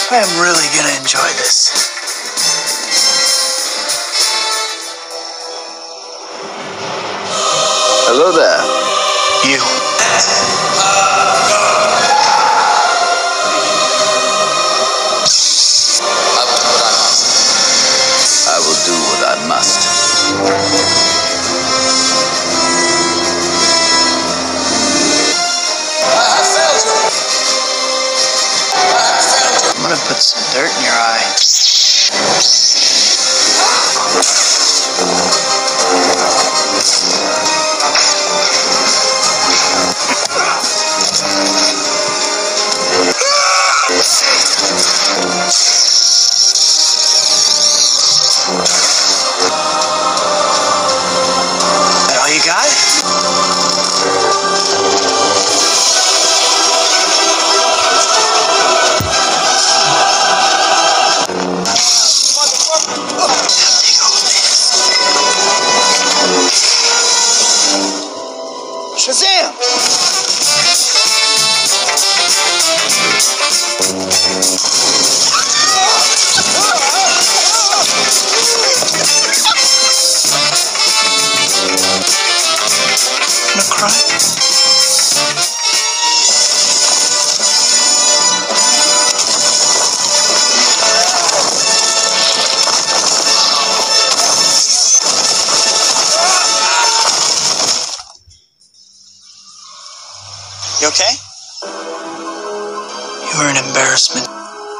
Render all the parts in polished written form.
I am really gonna enjoy this. Hello there. You. I will do what I must. I'm gonna put some dirt in your eye. That all you got? Shazam! Gonna cry? You okay? You were an embarrassment.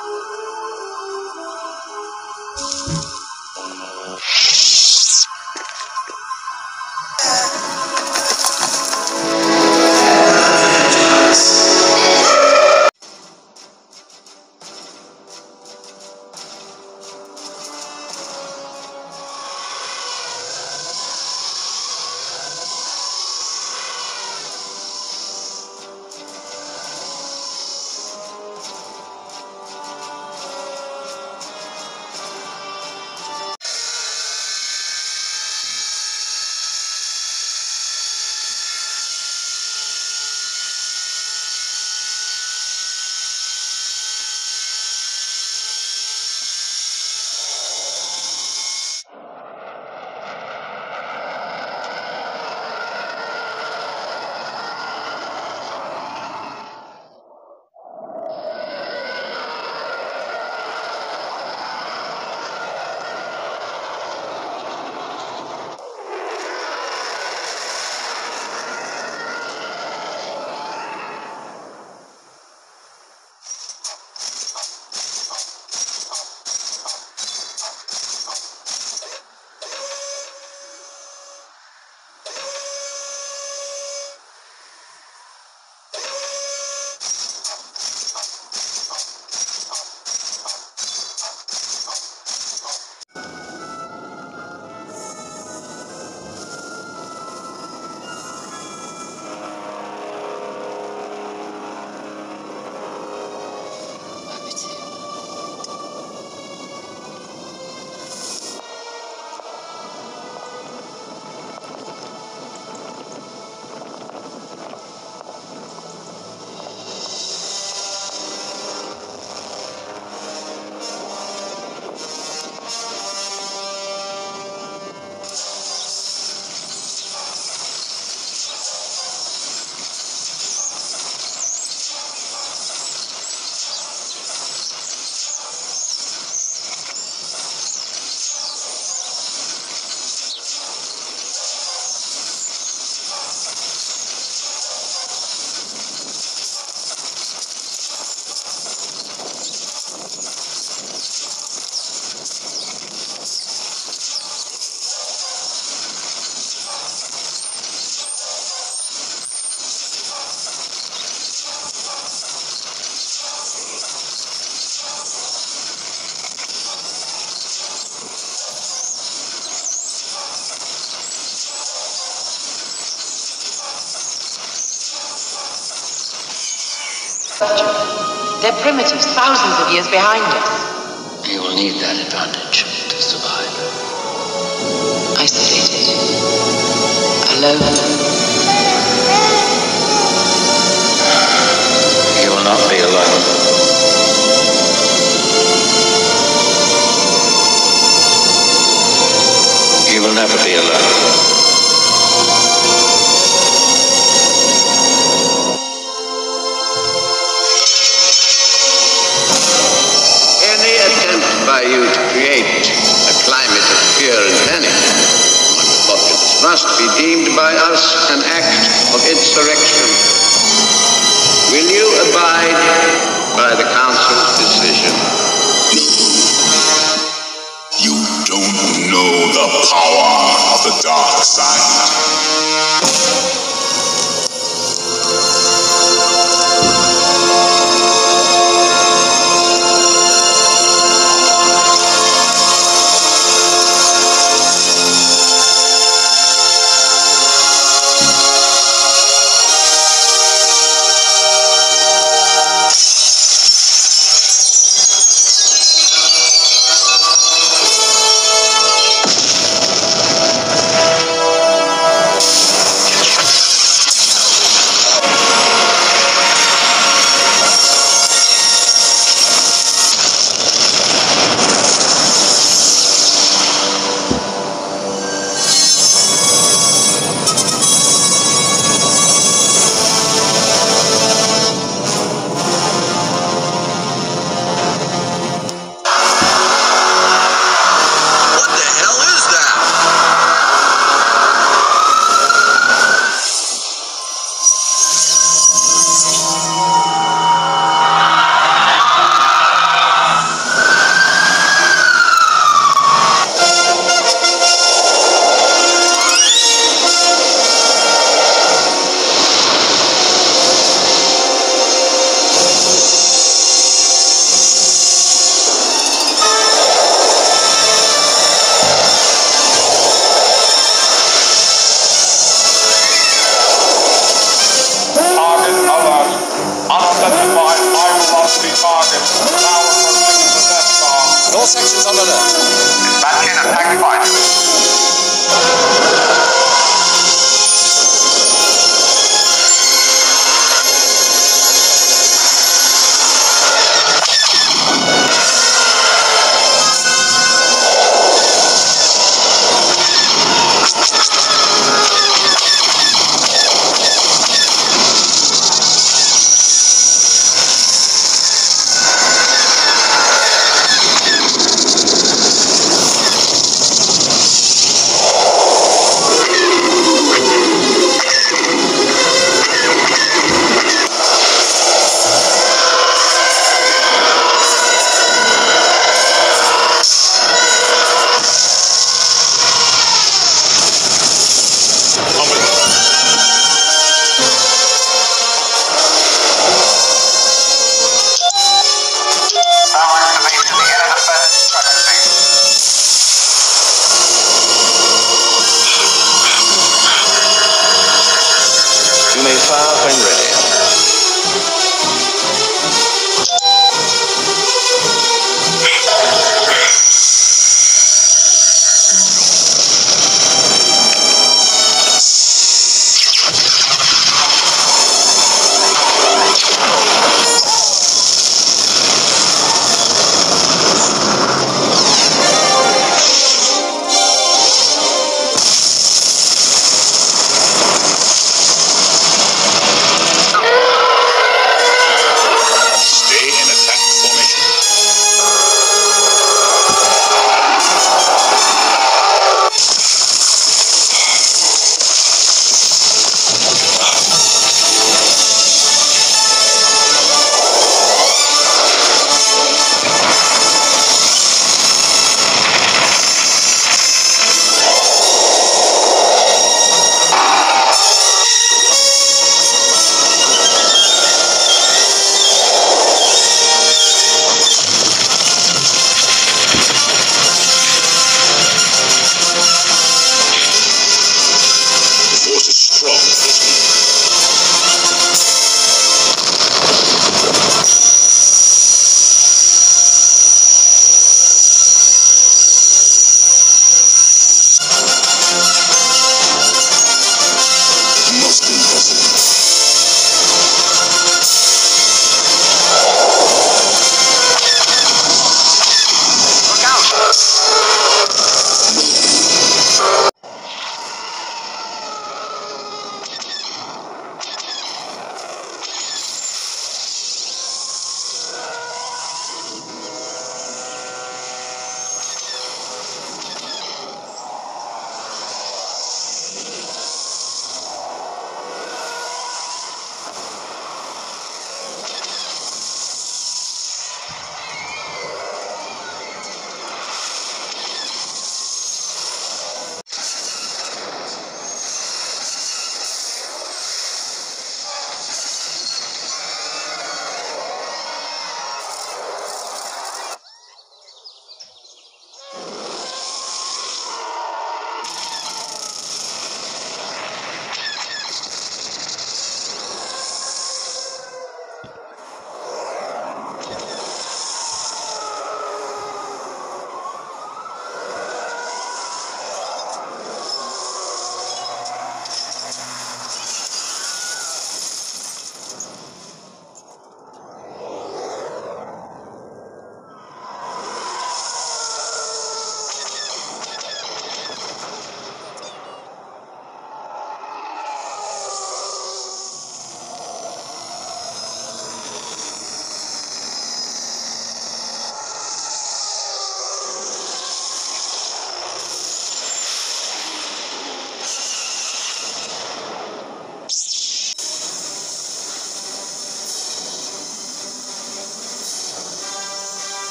They're primitives, thousands of years behind us. You will need that advantage to survive. Isolated. Alone. You will not be alone. be deemed by us an act of insurrection. Will you abide by the Council's decision? You don't know the power of the dark side. All sections on alert. Dispatching attack fighters. You may fire when ready.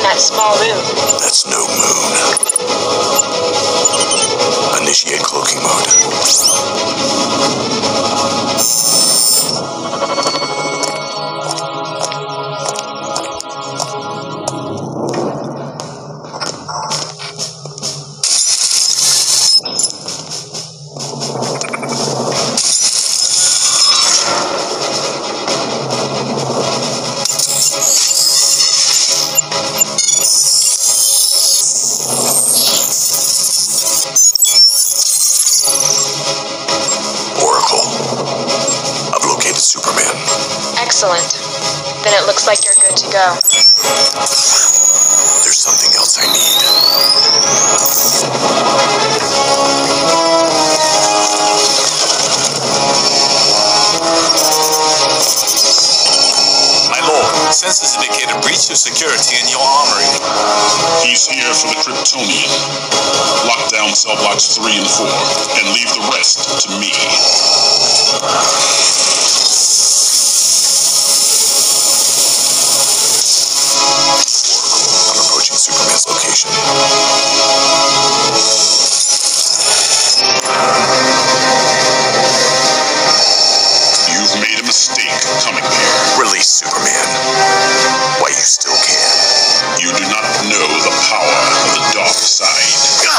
in that small room. That's no moon. Initiate cloaking mode. Superman. Excellent. Then it looks like you're good to go. There's something else I need. My lord, sensors indicate a breach of security in your armory. He's here for the Kryptonian. Lock down cell blocks 3 and 4, and leave the rest to me. I'm approaching Superman's location. You've made a mistake coming here. Release Superman. Why you still can. You do not know the power of the dark side.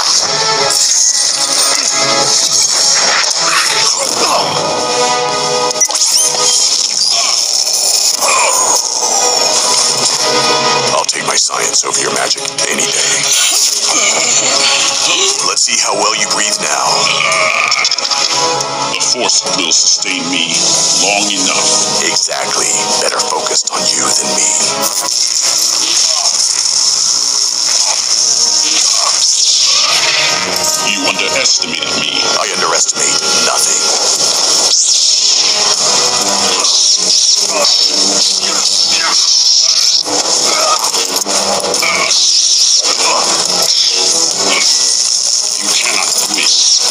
I'll take my science over your magic any day. Let's see how well you breathe now. The Force will sustain me long enough. Exactly. Better focused on you than me. You underestimated me. I underestimate nothing. You cannot win.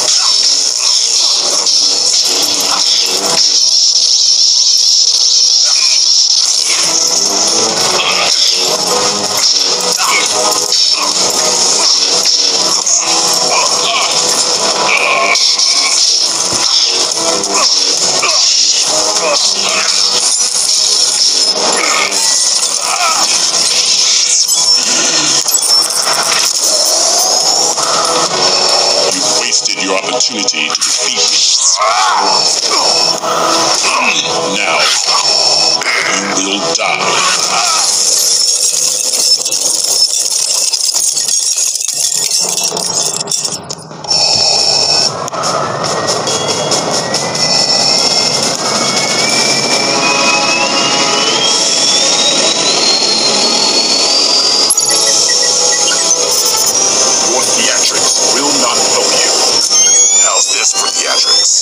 Your opportunity to defeat me. Now, you will die. Your theatrics will not help you. How's this for theatrics?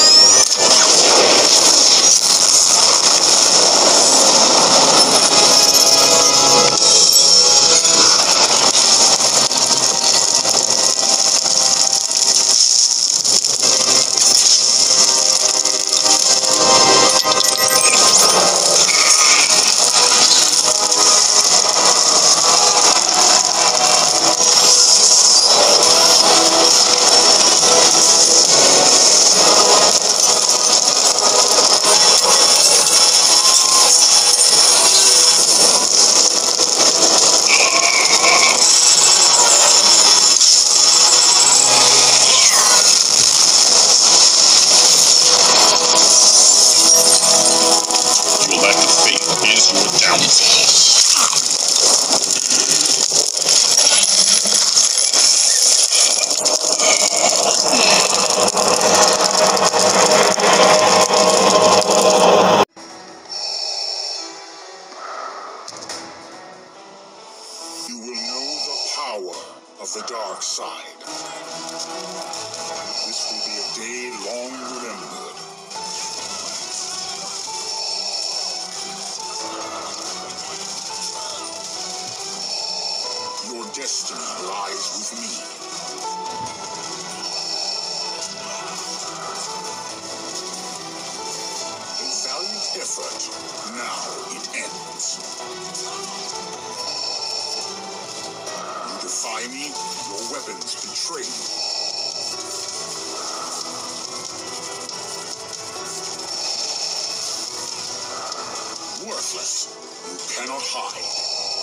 Your lack of faith is your downfall. You will know the power of the dark side. This will be a day long remembered. Your destiny lies with me. A valiant effort. Now it ends. enemy, your weapons betray you. Worthless. You cannot hide.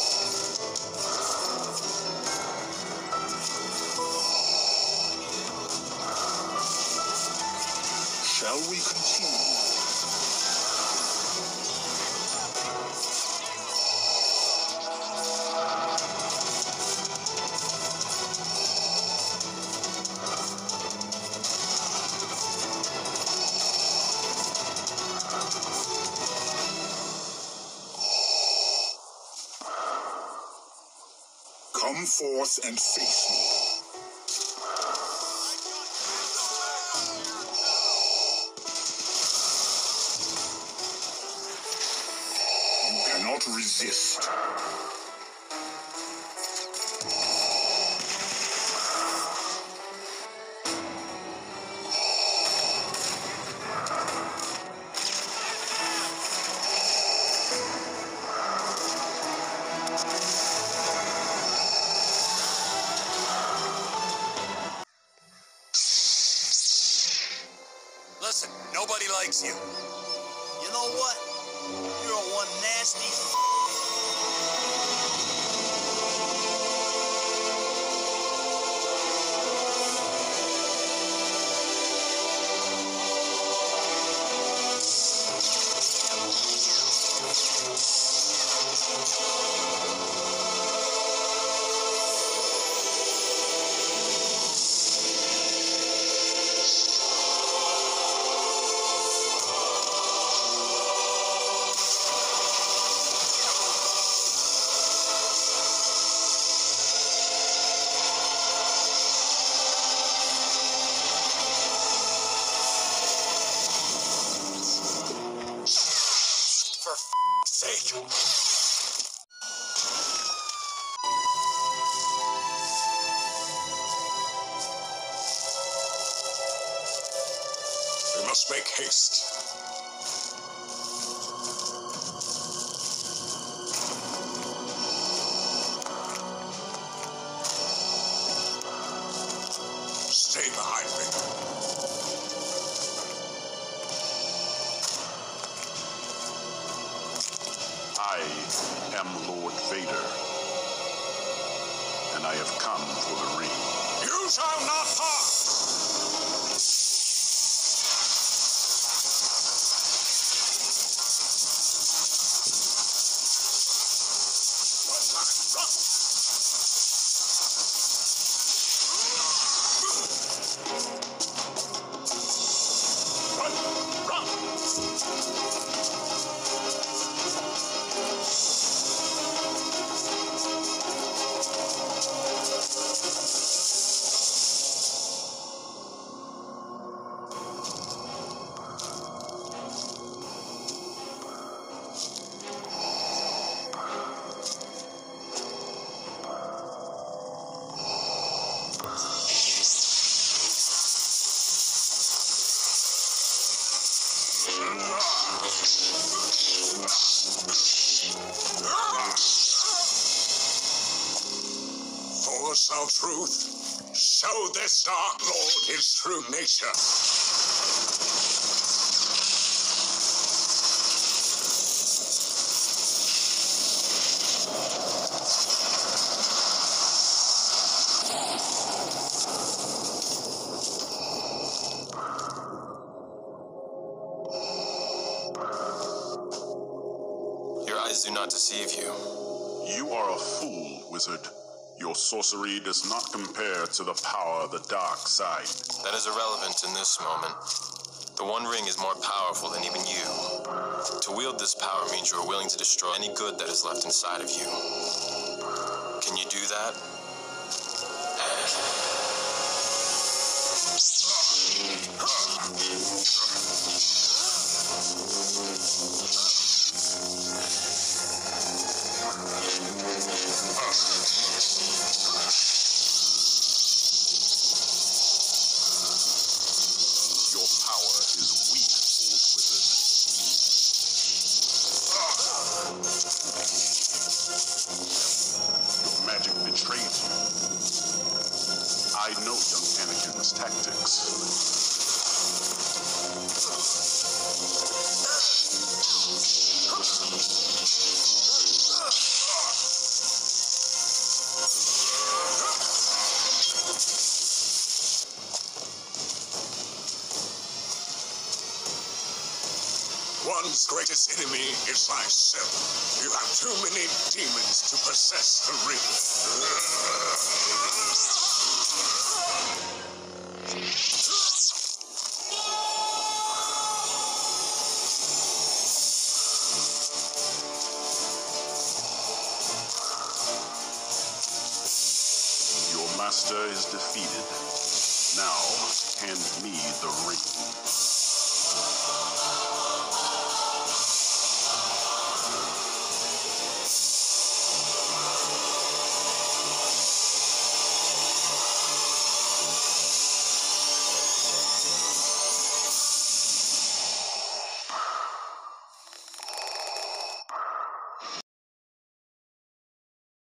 Shall we continue? Come forth and face me. You cannot resist. Listen, nobody likes you. You know what? You're one nasty Sake. We must make haste. Stay behind me. I am Lord Vader, and I have come for the ring. You shall not pass! Force of truth, show this Dark Lord his true nature. Your eyes do not deceive you. You are a fool, wizard. Your sorcery does not compare to the power of the dark side. That is irrelevant in this moment. The One Ring is more powerful than even you. To wield this power means you are willing to destroy any good that is left inside of you. Can you do that? Your power is weak, old wizard. Your magic betrays you. I know young Anakin's tactics. One's greatest enemy is thyself. You have too many demons to possess the ring. Your master is defeated. Now, hand me the ring.